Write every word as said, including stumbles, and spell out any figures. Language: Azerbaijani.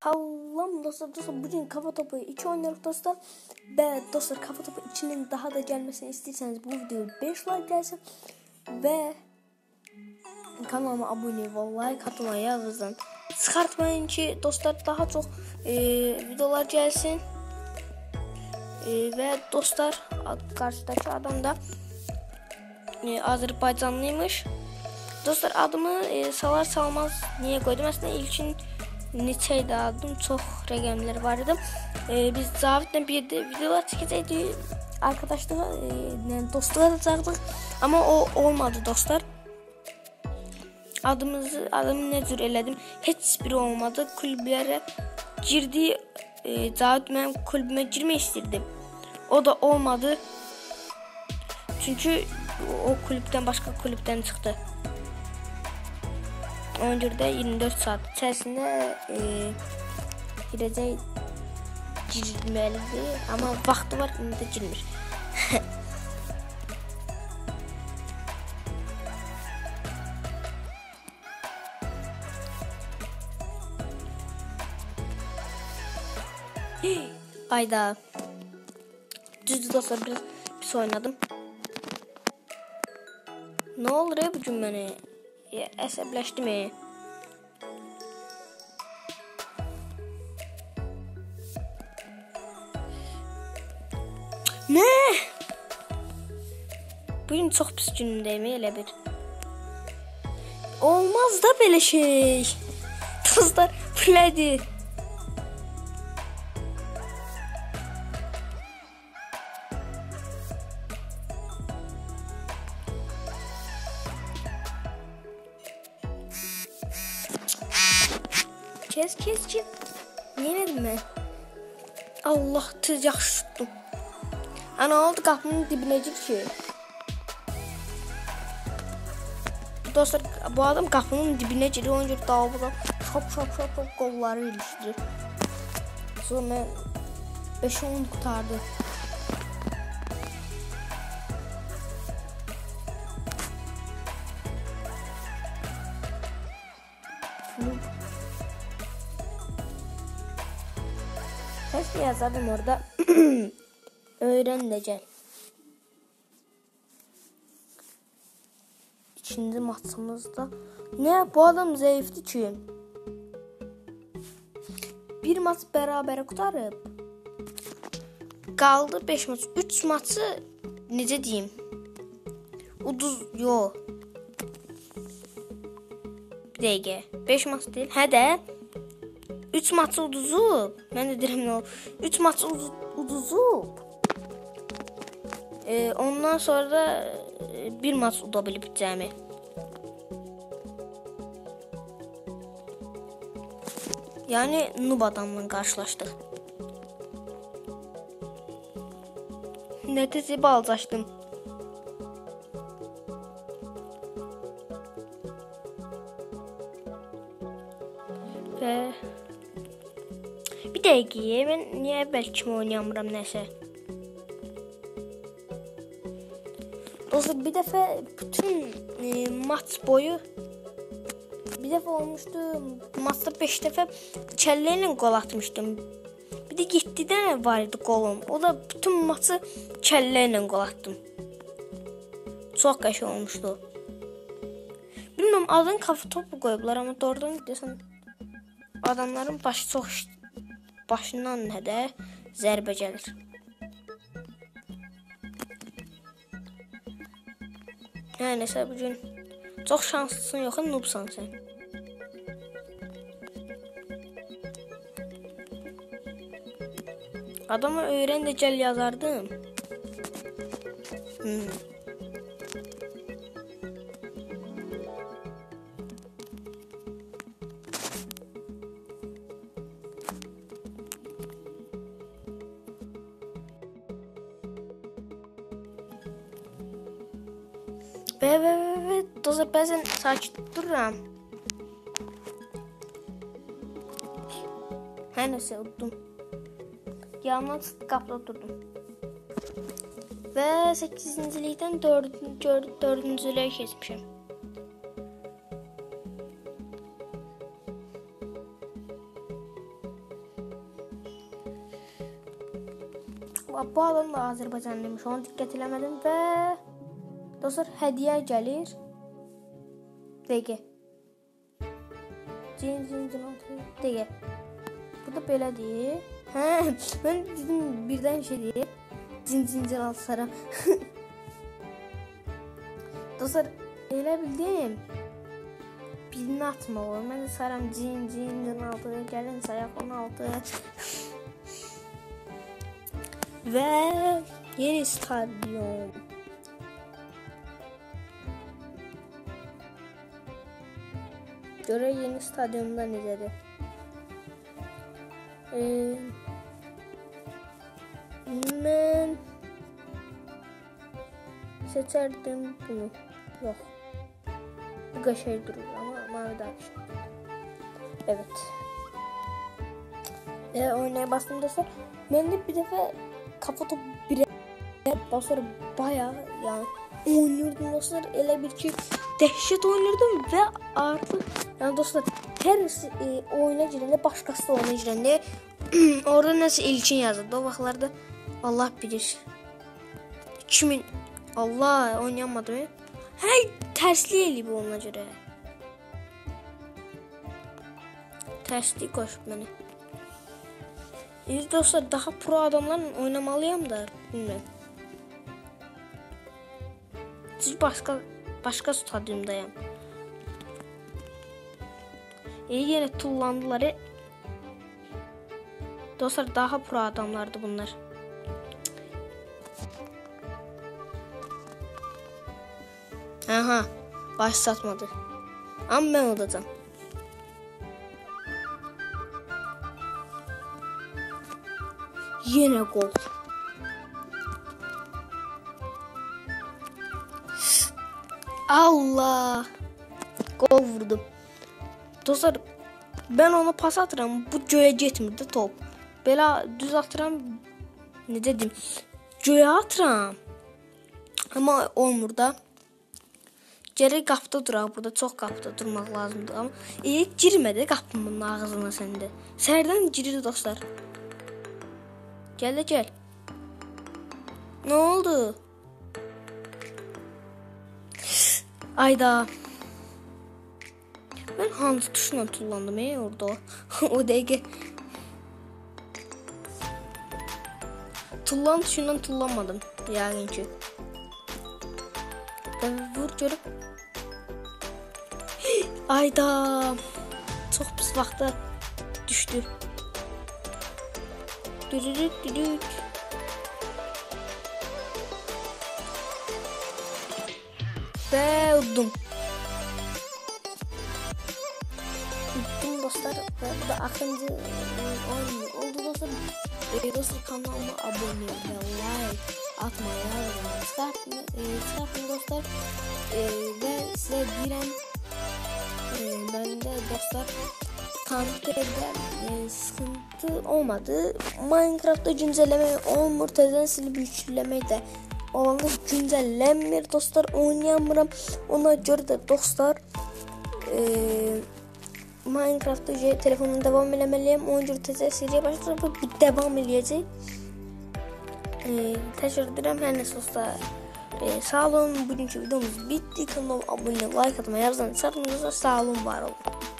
Salam dostlar, dostlar bugün Kafa Topu iki oynuyoruz dostlar. Ve dostlar Kafa Topu ikinin daha da gelmesini istiyorsanız bu videoya beş like gelsin. Ve kanalıma abone ve like atmayı yazın. Çıkartmayın ki dostlar daha çok e, videolar gelsin. E, ve dostlar karşıdaki adam da e, Azerbaycanlıymış. Dostlar adımı e, salar salmaz niye koydum? Aslında ilkin neçəydi adım, çox rəqəmlər var idi. E, biz Zavidlə bir də videolar çəkəcəkdik. Arkadaşlığa, e, yəni dostluğa atacaqdıq. Amma o olmadı dostlar. Adımızı, adımı nə cür elədim? Heç biri olmadı. Kulüblərə girdi. E, Zavid mənim kulübümə girmək istirdi. O da olmadı. Çünki o kulübdən başqa kulübdən çıxdı. Ona görə də iyirmi dörd saat içərisində e, girəcək girməlidir. Amma vaxtı var, indi də girmir. Ayda. Düzdür dostlar, biraz pis oynadım. Ne olur ya bugün beni? Əsəbləşdim mi? Ne? Bugün çox pis günümdəyim elə bir. Olmaz da belə şey. Dostlar, belədir. Kes kes kes. Niye dedim ben? Allah tez yaxşı tuttum. Ana oldu qapının dibinə gir ki. Dostlar bu adam qapının dibinə girir. Ona görə dalbıdan şop şop şop şop qolları ilişdirir. Sonra beş on qutardı. Keşke yazardım orada. Öğren de gel. İkinci maçımızda. Ne bu adam zayıftı ki. Bir maç beraber kurtarıp kaldı beş maç. Üç maçı necə diyeyim? Uduz yo. Bir dəqiqə. beş maç değil. Hə də. üç maçı uduzub. Mən də deyirəm nə oldu? üç maçı uduzub. E, ondan sonra da e, bir maç uda bilib cəmi. Yəni noob adamla qarşılaşdıq. Nəticə balcaşdım. Və bir dəqiqə, mən niyə əvvəl kimi oynayamıram nəsə? Dostlar bir dəfə bütün e, maç boyu bir dəfə olmuşdu. Maçda beş dəfə kəllə ilə qol atmışdım. Bir də yeddi dənə var idi qolum. O da bütün maçı kəllə ilə qol atdım. Çox qəşəng olmuşdu. Bilmirəm adın Kafa Topu qoyublar, amma doğrudan desən adamların başı çox başından nə də zərbə gəlir. Hə, nəsə bugün çox şanslısın, yox, noobsan sən. Adama öyrən də gəl yazardım. Hmm. Ve ve ve ve dostlar bazen sakit dururam. Her neyse unuttum. Yalnız qapıda durdum. Ve sekizincilikten dördüncülüğe geçmişim. bu adam da Azərbaycanlıymış. Ona diqqət eləmədim və dostlar hədiyyə gəlir. Dəqiqə. Cin cin cin dəqiqə. Burada belədir. Hə, mən dedim birdən şey deyir. Cin cin cin alsaram. Dostlar elə bildim. Birini atma olur. Mən də saram cin cin cin altı. Gəlin sayaq on altı. Və yeni stadyum. Görə yeni stadyumda necədir? Ee, mən seçərdim bunu. Yox. Bu qəşəng durur amma mavi daha qəşəng. Evet. Ee, oynaya bastım dostlar. Mən də bir dəfə kafa topu birə basar bayağı yani oynuyordum dostlar. Elə bir ki dəhşət oynuyordum və artıq yani dostlar hər e, oyuna girəndə başqası da oyuna girəndə orada nəsə ilkin yazırdı. O vaxtlarda Allah bilir. iki min Allah oynayamadım. Hey tərslik eləyib ona görə. Tərslik qoşub məni. İyi dostlar daha pro adamlarla oynamalıyam da bilmirəm. Siz başqa başqa stadyumdayım. İyi yine tullandılar. Dostlar daha pro adamlardı bunlar. Aha baş satmadı. Ama ben olacağım. Yine gol. Allah. Gol vurdum. Dostlar ben ona pas atıram. Bu göğe getmirdi top. Belə düz atıram. Ne dedim? Göğe atıram. Ama olmur da. Gərək qapıda duraq. Burada çox qapıda durmaq lazımdır. Amma e, girmədi qapımın ağzına səndə. Sərdən girir dostlar. Gəl də gəl. Ne oldu? Ayda. Ben hansı tuşla tullandım ey orada? O dəqiqə. Tullan tuşundan tullanmadım. Yəqin ki. Vur görüb. Ayda. Çox pis vaxtda düşdü. Dürürük dürürük. Və udum. Udum dostlar. Bu da axırıncı oyun oldu dostlar. E, dostlar kanalıma abone və like atmayı unutmayın. Çıxartın dostlar. E, və sizə deyirəm. E, məndə dostlar kompüterdə e, sıkıntı olmadı. Minecraft'da güncelləmək olmur. Təzədən silib yükləmək də olanda güncellənmir dostlar. Oynayamıram. Ona görə də dostlar e, Minecraft'da telefonla devam eləməliyəm. Ona görə təzə seriyə başlayıb bu devam eləyəcək. E, təşəkkür edirəm hər nəsə dostlar. E, sağ olun. Bugünkü videomuz bitdi. Kanalıma abunə, like atmayı, yazın. Sağ olun. Sağ olun, var olun.